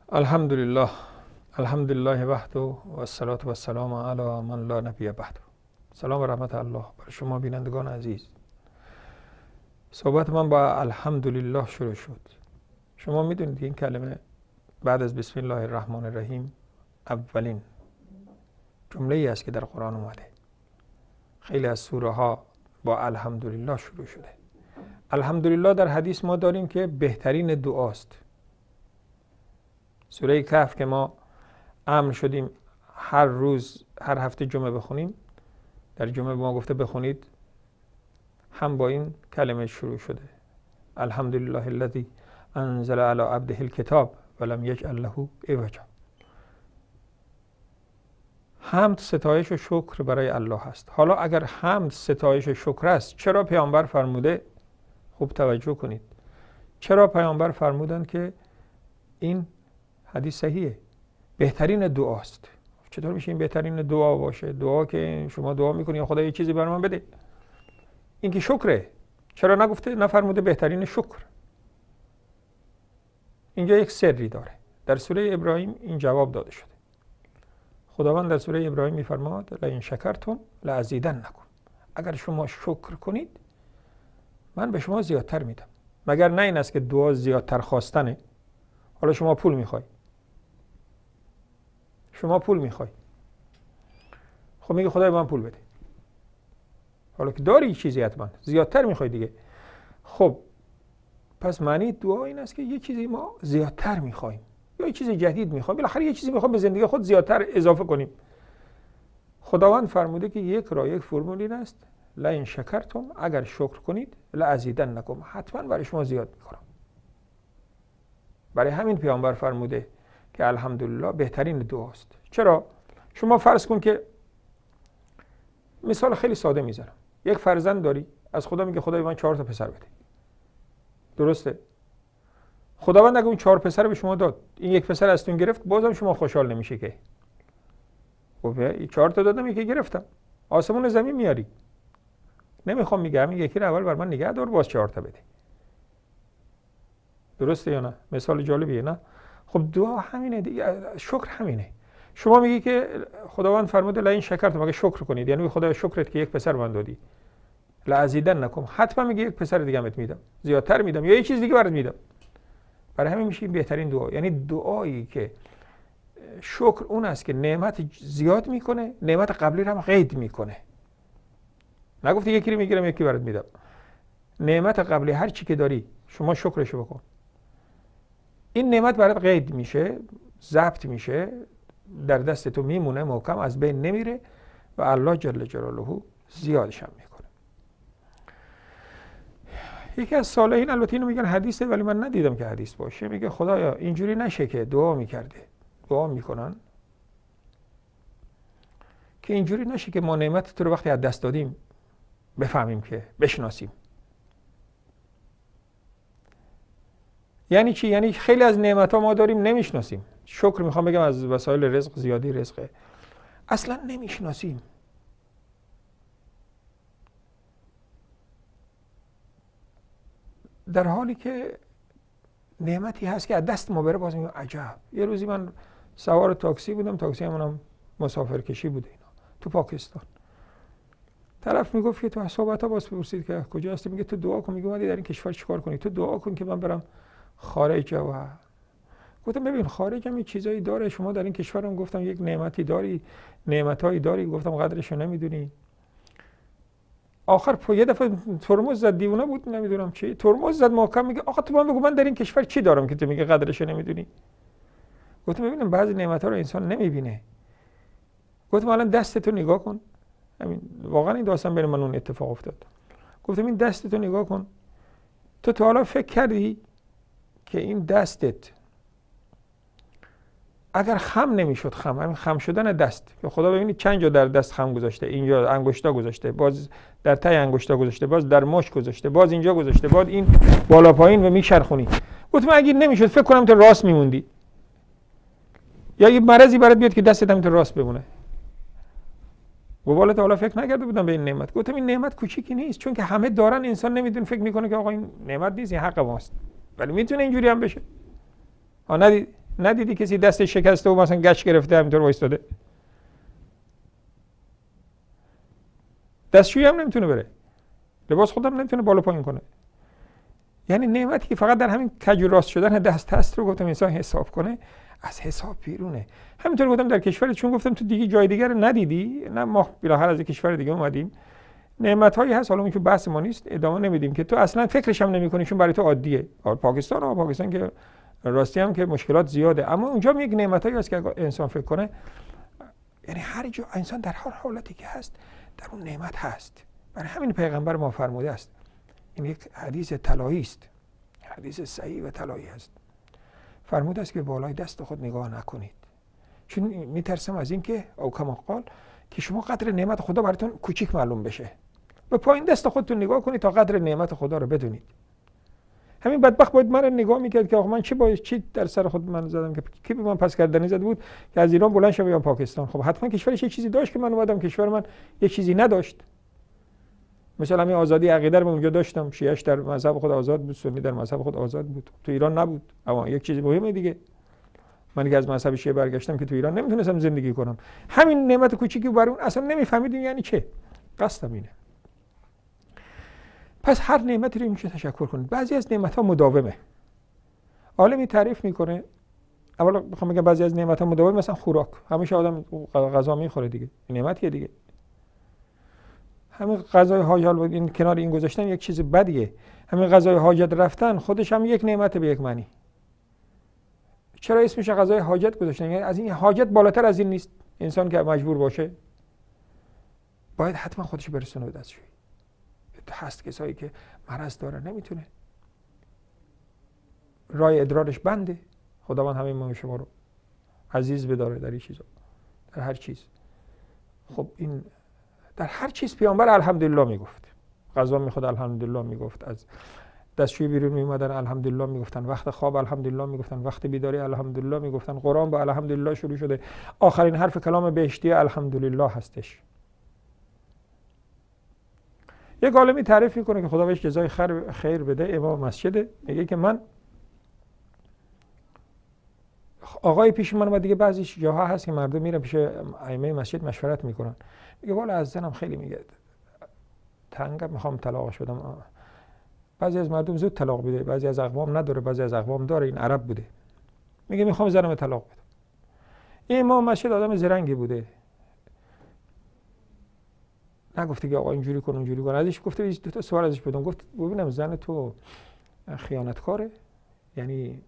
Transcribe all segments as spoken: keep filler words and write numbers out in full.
الحمد لله الحمد لله وحده و الصلاة و السلام علی من لا نبی بعده. سلام و رحمت الله بر شما بینندگان عزیز. صحبت من با الحمدلله شروع شد. شما میدونید این کلمه بعد از بسم الله الرحمن الرحیم اولین جمله ای است که در قرآن اومده. خیلی از سوره ها با الحمدلله شروع شده. الحمدلله در حدیث ما داریم که بهترین دعاست. سوره کهف که ما امر شدیم هر روز هر هفته جمعه بخونیم، در جمعه ما گفته بخونید، هم با این کلمه شروع شده. الحمدلله الذی انزل علی عبده الکتاب ولم یجعل له عوجا. حمد، ستایش و شکر برای الله هست. حالا اگر حمد، ستایش و شکر است، چرا پیامبر فرموده؟ خوب توجه کنید. چرا پیامبر فرمودند که این حدیث صحیحه، بهترین دعاست؟ چطور میشه این بهترین دعا باشه؟ دعا که شما دعا میکنی خدا یه چیزی برای من بده، این که شکره. چرا نگفته، نفرموده بهترین شکر؟ اینجا یک سری داره. در سوره ابراهیم این جواب داده شده. خداوند در سوره ابراهیم میفرماد لئن شکرتم لازیدنکم. اگر شما شکر کنید من به شما زیادتر میدم. مگر نه این است که دعا زیادتر خواستنه؟ حالا شما پول میخوای، شما پول میخوای، خب میگه خدای من پول بده. حالا که داری چیزی حتما زیادتر میخوای دیگه. خب پس معنی دعا این است که یه چیزی ما زیادتر میخوایم یا یه چیز جدید میخوایم، بالاخره یه چیزی میخوایم به زندگی خود زیادتر اضافه کنیم. خداوند فرموده که یک راه، یک فرمول این است لئن شکرتم، اگر شکر کنید لازیدنکم، حتما برای شما زیاد میکنم. برای همین پیامبر فرموده که الحمدلله بهترین دعاست. چرا؟ شما فرض کن که مثال خیلی ساده میزنم، یک فرزند داری، از خدا میگه خدای من چهار تا پسر بده. درسته؟ خداوند اگه اون چهار پسر به شما داد، این یک پسر ازتون گرفت، بازم شما خوشحال نمیشه که خب چهار تا دادم یکی گرفتم، آسمون و زمین میاری. نمیخوام میگه همین یکی رو اول بر من نگه دار، باز چهار تا بده. درسته یا نه؟ مثال جالبیه نه؟ خب دعا همینه دیگه، شکر همینه. شما میگی که خداوند فرموده لئن شکرتم، اگه شکر کنید، یعنی خدای شکرت که یک پسر من دادی، لازیدنکم، حتما میگه یک پسر دیگه بهت میدم، زیادتر میدم یا یه چیز دیگه برات میدم. برای همین میشه بهترین دعا. یعنی دعایی که شکر اون است که نعمت زیاد میکنه، نعمت قبلی رو هم قید میکنه. نگفتی یکی رو میگیرم یکی برات میدم. نعمت قبلی هر چی که داری شما شکرشو بکن، این نعمت برات قید میشه، ضبط میشه، در دست تو میمونه محکم، از بین نمیره و الله جل جلاله زیادش هم میکنه. یکی از صالحین، البته اینو میگن حدیثه ولی من ندیدم که حدیث باشه، میگه خدایا اینجوری نشه که دعا میکرده، دعا میکنن که اینجوری نشه که ما نعمت تو رو وقتی از دست دادیم بفهمیم، که بشناسیم. یعنی چی؟ یعنی خیلی از نعمت ها ما داریم نمیشناسیم. شکر میخوام بگم از وسایل رزق، زیادی رزقه، اصلا نمیشناسیم. در حالی که نعمتی هست که از دست ما بره باز میگم عجب. یه روزی من سوار تاکسی بودم، تاکسی همونم مسافر کشی بوده اینا تو پاکستان. طرف میگفت که تو صحبت ها باز پرسید که کجا هستی، میگه تو دعا کن. میگه اومدی در این کشور چیکار کنی؟ تو دعا کن که من برم خارج. و گفتم ببین خارج هم یه چیزایی داره، شما در این کشورم گفتم یک نعمتی داری، نعمتایی داری، گفتم قدرشو نمیدونی. آخر پو یه دفعه ترمز زد، دیوونه بود نمیدونم چی، ترمز زد محکم، میگه آقا تو من بگو من در این کشور چی دارم که تو میگه قدرشو نمیدونی؟ گفتم ببینم بعضی نعمت‌ها رو انسان نمیبینه. گفتم الان دستتو نگاه کن. همین واقعا این داستان بین من اون اتفاق افتاد. گفتم این دستتو نگاه کن. تو تا حالا فکر کردی که این دستت اگر خم نمیشد، خم همین خم شدن دست، که خدا ببینید چند جا در دست خم گذاشته، اینجا انگشتا گذاشته، باز در تای انگشتا گذاشته، باز در مشت گذاشته، باز اینجا گذاشته، باز این بالا پایین و میچرخونی. گفتم اگه نمیشد فکر کنم تو راست میموندی، یا یه مرضی برات بیاد که دستت هم تو راست بمونه. و والا تا حالا فکر نکرده بودم به این نعمت. گفتم این نعمت کوچیکی نیست، چون که همه دارن، انسان نمیدونه، فکر میکنه که آقا این نعمت نیست، این حق ماست، ولی میتونه اینجوری هم بشه. ها ندید ندیدی کسی دست شکسته و مثلا گچ گرفته همینطور وایستاده؟ دستشویی هم نمیتونه بره، لباس خودم نمیتونه بالا پایین کنه. یعنی نعمتی که فقط در همین کج و راست شدن دست هست رو گفتم انسان حساب کنه، از حساب بیرونه. همینطور گفتم در کشور، چون گفتم تو دیگه جای دیگر ندیدی، نه ما بالاخره از کشور دیگه اومدیم، نعمت‌هایی هست، حالا اون که بحث ما نیست، ادامه نمیدیم، که تو اصلا فکرش هم نمی‌کنی چون برای تو عادیه. پاکستان ها پاکستان که راستی هم که مشکلات زیاده، اما اونجا یک نعمتایی هست که انسان فکر کنه، یعنی هر جا انسان در هر حالتی که هست در اون نعمت هست. برای همین پیغمبر ما فرموده است، این یک حدیث طلایی است، حدیث صحیح و طلایی است، فرموده است که بالای دست خود نگاه نکنید، چون میترسم از این که او کما قال که شما قدر نعمت خدا براتون کوچیک معلوم بشه. به پایین دست خودتون نگاه کنید تا قدر نعمت خدا رو بدونید. همین بدبخت باید من نگاه میکرد که آخه من چی باید چی در سر خود من زدم که کی به من پس کردنی زده بود که از ایران بلند شم بیام پاکستان. خب حتما کشورش یه چیزی داشت که من اومدم، کشور من یه چیزی نداشت. مثلا همین آزادی عقیده رو اونجا داشتم، شیعه‌اش در مذهب خود آزاد بود، سنی در مذهب خود آزاد بود. تو ایران نبود. اما یک چیز مهمه دیگه، من که از مذهب شیعه برگشتم که تو ایران نمیتونستم زندگی کنم. همین نعمت کوچیکی برای اون اصلا نمیفهمیدیم یعنی چه. قصدم اینه. پس هر نعمتی رو میشه تشکر کنید. بعضی از نعمت‌ها مداومه. عالمی تعریف میکنه، اولا میخوام بگم بعضی از نعمت‌ها مداومه، مثلا خوراک. همیشه آدم غذا میخوره دیگه. نعمتیه دیگه. همین غذای حاجت این کنار این گذاشتن یک چیز بدیه. همین غذای حاجت رفتن خودش هم یک نعمت به یک معنی. چرا اسمش غذای حاجت گذاشتن؟ یعنی از این حاجت بالاتر از این نیست. انسان که مجبور باشه باید حتما خودش برسونه به دستشویی. هست کسایی که مرض داره نمیتونه، راه ادرارش بنده. خداوند همه ما شما رو عزیز بداره در این چیزا، در هر چیز. خب این در هر چیز پیامبر الحمدلله میگفت. غذا میخورد الحمدلله میگفت، از دستشویی بیرون میومدن الحمدلله میگفتن، وقت خواب الحمدلله میگفتن، وقت بیداری الحمدلله میگفتن، قرآن با الحمدلله شروع شده، آخرین حرف کلام بهشتی الحمدلله هستش. یک عالمی تعریف میکنه که خدا بهش جزای خیر خیر بده، امام مسجد، میگه که من آقای پیش من اومد دیگه، بعضی جاها هست که مردم میرن پیش ائمه مسجد مشورت میکنن، میگه والا از زنم خیلی میگه تنگم، میخوام طلاقش بدم. بعضی از مردم زود طلاق میده، بعضی از اقوام نداره، بعضی از اقوام داره. این عرب بوده، میگه میخوام زنم طلاق بدم. این امام مسجد آدم زرنگی بوده، نگفته که آقا اینجوری کن اونجوری کن. ازش گفته دو تا سوال ازش بدم، گفت ببینم زن تو خیانتکاره، یعنی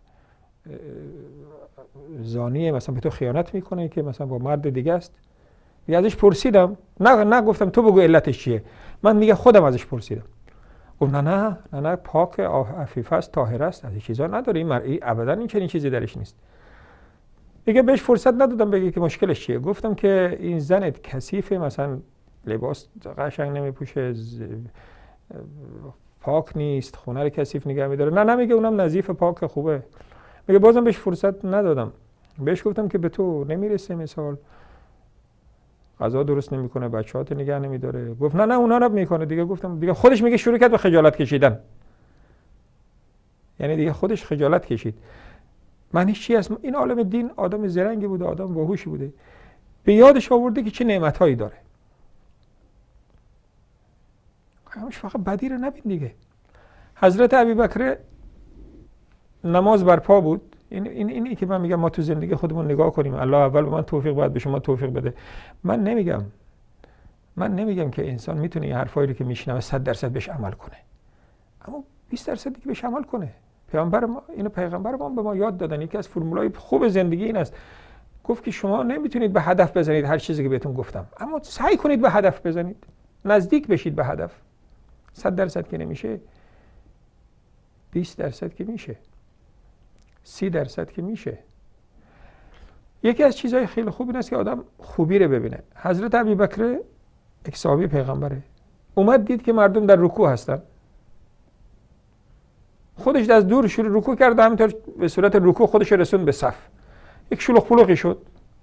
زانیه، مثلا به تو خیانت میکنه که مثلا با مرد دیگه است؟ یه ازش پرسیدم، نه نه گفتم تو بگو علتش چیه، من میگه خودم ازش پرسیدم. گفت نه نه نه نه پاک عفیف است، طاهر است، از این چیزا نداره، این مرئی ابدا این چنین چیزی درش نیست. دیگه بهش فرصت ندادم بگه که مشکلش چیه. گفتم که این زنت کثیفه، مثلا لباس قشنگ نمیپوشه، پاک نیست، خونه رو کثیف نگه میداره. نه نه میگه اونم نظیف پاک خوبه. میگه بازم بهش فرصت ندادم. بهش گفتم که به تو نمیرسه، مثال غذا درست نمیکنه، بچه‌هات نگه نمیداره. گفت نه نه اونا رو میکنه دیگه. گفتم دیگه خودش میگه شروع کرد به خجالت کشیدن، یعنی دیگه خودش خجالت کشید. معنیش چی است؟ این عالم دین آدم زرنگی بوده، آدم باهوشی بوده، به یادش آورده که چه نعمت‌هایی داره. همش فقط بدی رو نبین دیگه. حضرت ابوبکر نماز برپا بود. این این اینی که من میگم ما تو زندگی خودمون نگاه کنیم، الله اول به من توفیق باید به شما توفیق بده. من نمیگم من نمیگم که انسان میتونه این حرفایی رو که میشنوه صد درصد بهش عمل کنه، اما بیست درصد دیگه بهش عمل کنه. پیامبر ما اینو پیغمبر ما به ما یاد دادن. یکی از فرمولای خوب زندگی این است، گفت که شما نمیتونید به هدف بزنید هر چیزی که بهتون گفتم، اما سعی کنید به هدف بزنید، نزدیک بشید به هدف. صد درصد که نمیشه، بیست درصد که میشه، سی درصد که میشه. یکی از چیزهای خیلی خوب این است که آدم خوبی رو ببینه. حضرت ابوبکر یک صحابی پیغمبره، اومد دید که مردم در رکوع هستن، خودش از دور شروع رکوع کرد، همینطور به صورت رکوع خودش رسوند به صف. یک شلوغ پلوغی شد.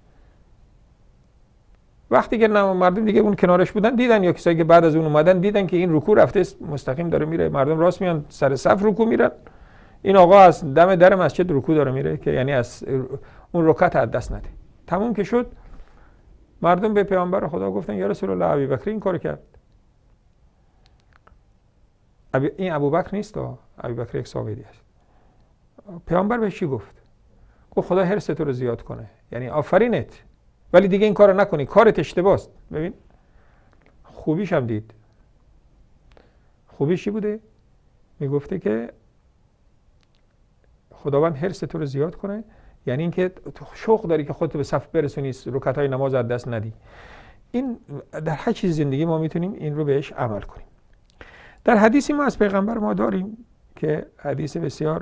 وقتی که مردم دیگه اون کنارش بودن دیدن، یا کسایی که بعد از اون اومدن دیدن که این رکوع رفته مستقیم داره میره، مردم راست میان سر صف رکوع میرن، این آقا از دم در مسجد رکوع داره میره که یعنی از اون رکعت از دست نده. تموم که شد، مردم به پیامبر خدا گفتن یا رسول الله ابوبکر این کارو کرد. این ابوبکر نیست، ابوبکر یک صحابی است. پیامبر بهش چی گفت؟ گفت خدا حرص تو رو زیاد کنه، یعنی آفرینت، ولی دیگه این کارو نکنی، کارت اشتباهه. ببین خوبیش هم دید. خوبیش چی بوده؟ میگفته که خداوند حرص تو رو زیاد کنه، یعنی اینکه شوق داری که خودت به صف برسونی، رکعت‌های نماز از دست ندی. این در هر چیز زندگی ما میتونیم این رو بهش عمل کنیم. در حدیثی ما از پیغمبر ما داریم که حدیث بسیار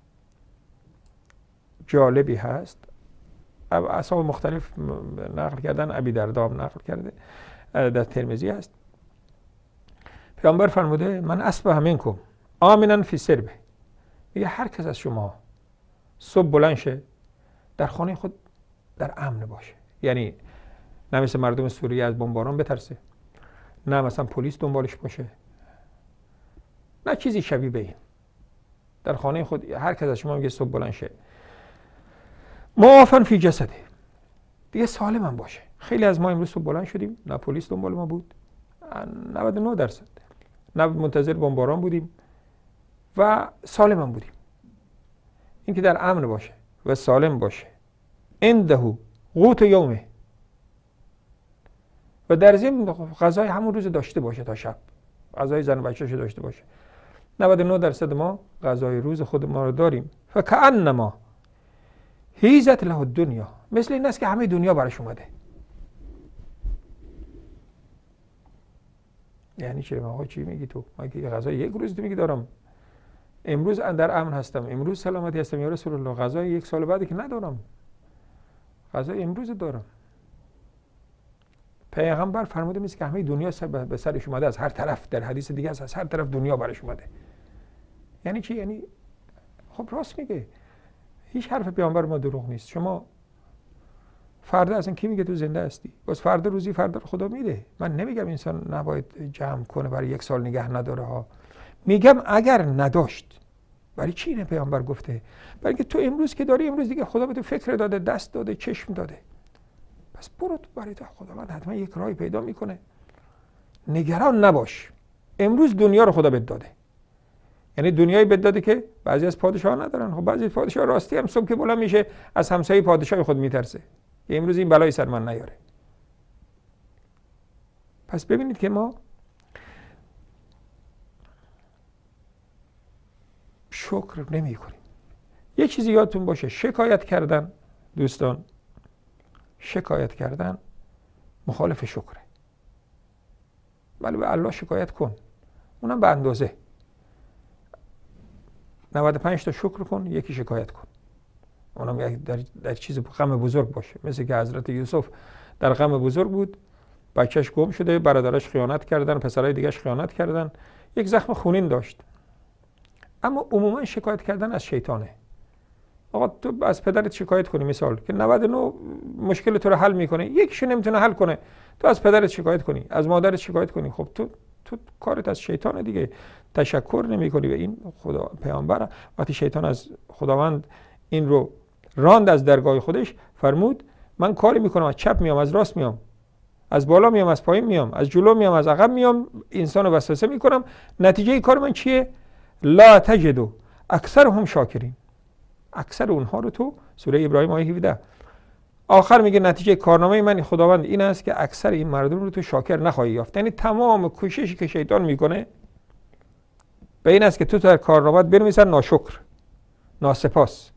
جالبی هست، اصحاب مختلف نقل کردن، ابی دردا هم نقل کرده، در ترمذی هست. پیامبر فرموده من اصبح منکم آمنا فی سربه، میگه هر کس از شما صبح بلند شه در خانه خود در امن باشه، یعنی نه مثل مردم سوریه از بمباران بترسه، نه مثلا پلیس دنبالش باشه، نه چیزی شبیه به این. در خانه خود هر کس از شما میگه صبح بلند شه معافن فی جسده، دیگه سالم هم باشه. خیلی از ما امروز صبح بلند شدیم نه پلیس دنبال ما بود، نود و نه درصد نه منتظر بمباران بودیم و سالم هم بودیم. این که در امن باشه و سالم باشه، عنده قوت یومه، و در ضمن غذای همون روز داشته باشه تا شب، غذای زن و بچه‌ش داشته باشه. نود و نه درصد ما غذای روز خود ما رو داریم. فکأنما هیزت له الدنیا، مثل این است که همه دنیا برش اومده. یعنی چه؟ آقا چی میگی تو؟ مگه غذای یک روز تو میگی دارم، امروز در امن هستم، امروز سلامتی هستم یا رسول الله، غذای یک سال بعدی که ندارم، غذای امروز دارم. پیغمبر فرموده میشه که همه دنیا سر به سرش اومده، از هر طرف. در حدیث دیگه از هر طرف دنیا برش اومده. یعنی چی؟ یعنی خب راست میگه، هیچ حرف پیامبر ما دروغ نیست. شما فردا اصلا کی میگه تو زنده هستی؟ باز فردا روزی فردا خدا میده. من نمیگم انسان نباید جمع کنه برای یک سال نگه نداره ها، میگم اگر نداشت برای چی اینه پیامبر گفته؟ برای اینکه تو امروز که داری، امروز دیگه خدا به تو فکر داده، دست داده، چشم داده، پس برو برای تو، خداوند حتما یک راهی پیدا میکنه. نگران نباش، امروز دنیا رو خدا بهت داده. یعنی دنیایی بهت داده که بعضی از پادشاه ندارن. خب بعضی پادشاه راستی هم صبح که بلند میشه از همسایه پادشاه خود میترسه که امروز این بلای سر من نیاره. پس ببینید که ما شکر نمی کنیم. یه چیزی یادتون باشه، شکایت کردن دوستان، شکایت کردن مخالف شکره. ولی به الله شکایت کن، اونم به اندازه. نود و پنج تا شکر کن، یکی شکایت کن، اونم در, در چیز غم بزرگ باشه. مثل که حضرت یوسف در غم بزرگ بود، بچهش گم شده، برادرش خیانت کردن، پسرای دیگهش خیانت کردن، یک زخم خونین داشت. اما عموما شکایت کردن از شیطانه. آقا تو از پدرت شکایت کنی، مثال که نود و نه مشکل تو رو حل میکنه، یکیشو نمیتونه حل کنه، تو از پدرت شکایت کنی، از مادرت شکایت کنی، خب تو تو کارت از شیطانه دیگه. تشکر نمیکنی به این خدا. پیامبر وقتی شیطان از خداوند این رو راند از درگاه خودش، فرمود من کاری میکنم، از چپ میام، از راست میام، از بالا میام، از پایین میام، از جلو میام، از عقب میام، انسانو وسوسه میکنم. نتیجه کار من چیه؟ لا تجدو اکثرهم شاکرین. اکثر اونها رو تو سوره ابراهیم آیه هفده آخر میگه نتیجه کارنامه من خداوند این است که اکثر این مردم رو تو شاکر نخواهی یافت. یعنی تمام کوششی که شیطان میکنه به این است که تو در کارنامه‌ات بنویسن ناشکر، ناسپاس.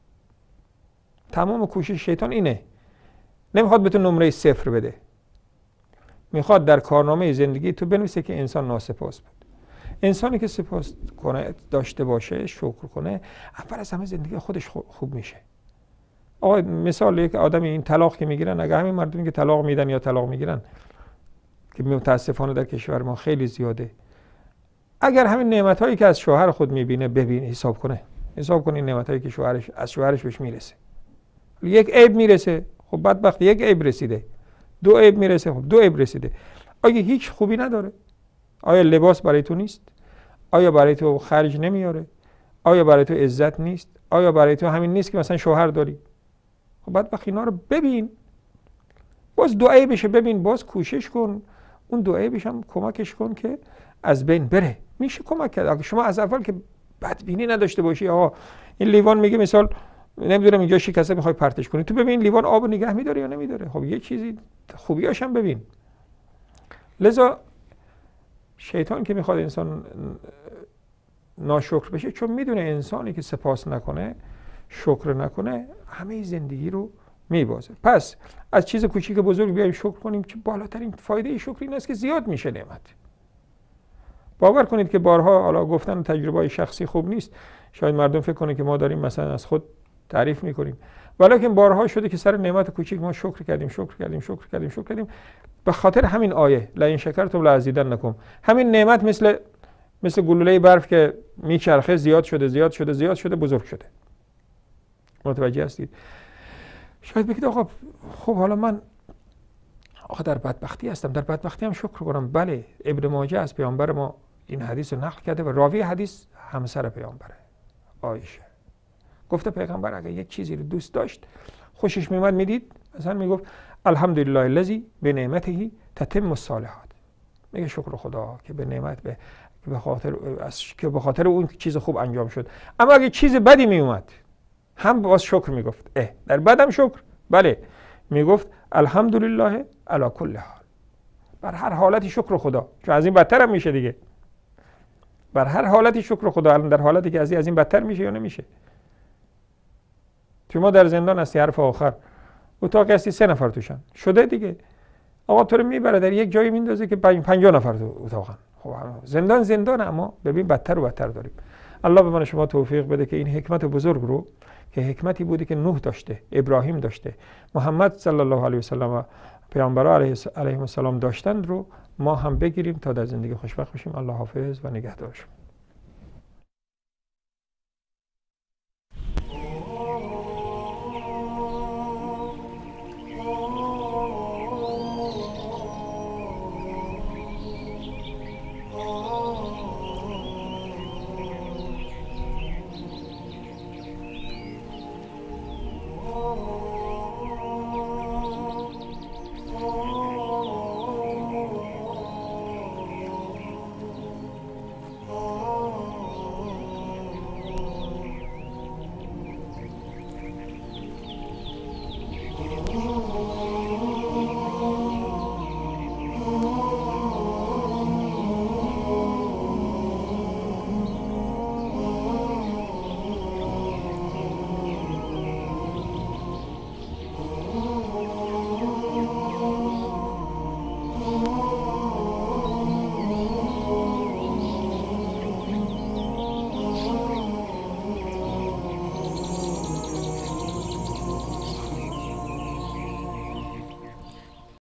تمام کوشش شیطان اینه. نمیخواد به تو نمره صفر بده، میخواد در کارنامه زندگی تو بنویسه که انسان ناسپاس بود. انسانی که سپاس کنه، داشته باشه، شکر کنه، اول از همه زندگی خودش خوب میشه. آقا مثال یک آدمی این طلاق که میگیرن، اگه همین مردمی که طلاق میدن یا طلاق میگیرن که متاسفانه در کشور ما خیلی زیاده، اگر همین نعمتایی که از شوهر خود میبینه ببین حساب کنه، حساب کنه این نعمتایی که شوهرش از شوهرش بهش میرسه، یک عیب میرسه، خب بدبخت یک عیب رسیده، دو عیب میرسه، خب دو عیب رسیده. آیا هیچ خوبی نداره؟ آیا لباس برای تو نیست؟ آیا برای تو خرج نمیاره؟ آیا برای تو عزت نیست؟ آیا برای تو همین نیست که مثلا شوهر داری؟ خب بعد وقت اینا رو ببین، باز دعایی بشه، ببین باز کوشش کن اون دعایی بشم کمکش کن که از بین بره. میشه کمک کرد. اگه شما از اول که بدبینی نداشته باشی آقا این لیوان میگه مثال نمیدونم اینجا شکسته میخوای پرتش کنی، تو ببین لیوان آب نگه میداره یا نمیداره. خب یه چیزی خوبیاش هم ببین. لذا شیطان که میخواد انسان ناشکر بشه، چون میدونه انسانی که سپاس نکنه، شکر نکنه، همه زندگی رو میبازه. پس از چیز کوچیک بزرگ بیایم شکر کنیم که بالاترین فایده شکر این است که زیاد میشه نعمت. باور کنید که بارها حالا گفتن تجربه شخصی خوب نیست، شاید مردم فکر کنه که ما داریم مثلا از خود تعریف میکنیم، ولیکن بارها شده که سر نعمت کوچیک ما شکر کردیم شکر کردیم شکر کردیم شکر کردیم به خاطر همین آیه لئن شکرتم لازیدنکم. همین نعمت مثل مثل گلوله برف که میچرخه، زیاد شده زیاد شده زیاد شده بزرگ شده. متوجه هستید؟ شاید بگید آقا خب حالا من آقا در بدبختی هستم، در بدبختی هم شکر کنم. بله، ابن ماجه از پیامبر ما این حدیث رو نقل کرده و راوی حدیث همسر پیامبره، عایشه. گفته پیغمبر اگه یک چیزی رو دوست داشت، خوشش میومد، میدید مثلا میگفت الحمدلله الذی بنعمته تتم الصالحات. میگه شکر خدا که به نعمت به به خاطر از که به خاطر اون چیز خوب انجام شد. اما اگه چیز بدی میومد هم باز شکر میگفت. اه در بدم شکر؟ بله، میگفت الحمدلله علی کل حال. بر هر حالتی شکر خدا، چون از این بدتر هم میشه دیگه. بر هر حالتی شکر خدا. الان در حالتی که از این از این بدتر میشه یا نمیشه؟ شما در زندان هستی، حرف آخر اتاق هستی، سه نفر توشن، شده دیگه. آقا تو رو میبره در یک جایی میندازه که پنجاه نفر تو اتاقن. خب زندان زندان، اما ببین بدتر و بدتر داریم. الله به من شما توفیق بده که این حکمت بزرگ رو که حکمتی بوده که نوح داشته، ابراهیم داشته، محمد صلی الله علیه و سلم و پیامبران علیهم السلام داشتند رو ما هم بگیریم تا در زندگی خوشبخت بشیم. الله حافظ و نگهدار شما.